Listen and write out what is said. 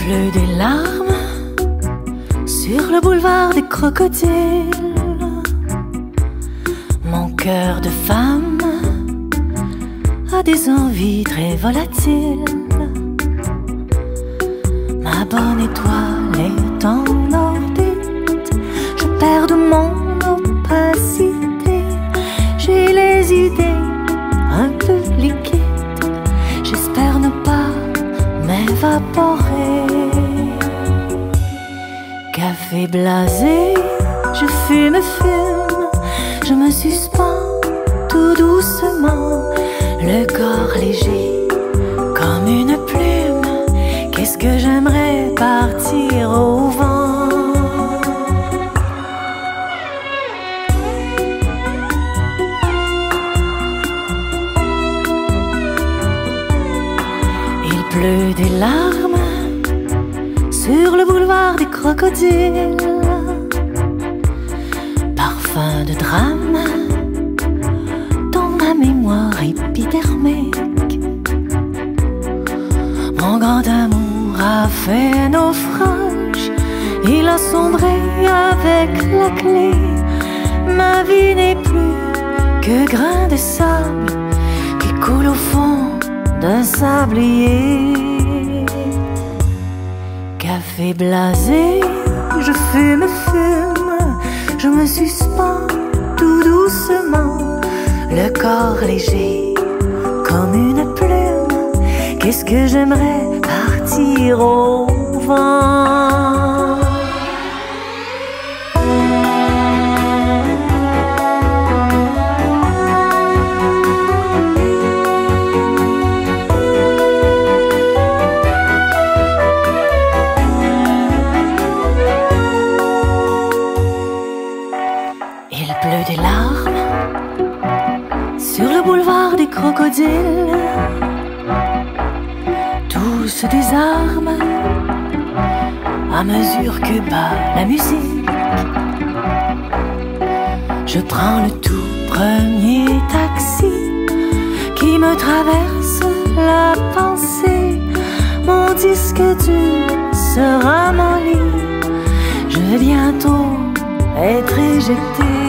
pleut des larmes sur le boulevard des crocodiles. Mon cœur de femme a des envies très volatiles. Ma bonne étoile est en orbite, je perds de mon opacité. J'ai les idées un peu liquides, j'espère ne pas m'évaporer. Café blasé, je fume, je me suspends tout doucement, le corps léger comme une plume. Qu'est-ce que j'aimerais partir au vent. Il pleut des larmes sur le boulevard des crocodiles. Parfum de drame dans ma mémoire épidermique. Mon grand amour a fait naufrage, il a sombré avec la clé. Ma vie n'est plus que grain de sable qui coule au fond d'un sablier. Café blasé, je fume, je me suspends tout doucement, le corps léger comme une plume. Qu'est-ce que j'aimerais partir au vent. Il pleut des larmes sur le boulevard des crocodiles. Tout se désarme à mesure que bat la musique. Je prends le tout premier taxi qui me traverse la pensée. Mon disque dur sera mon lit, je vais bientôt être éjecté.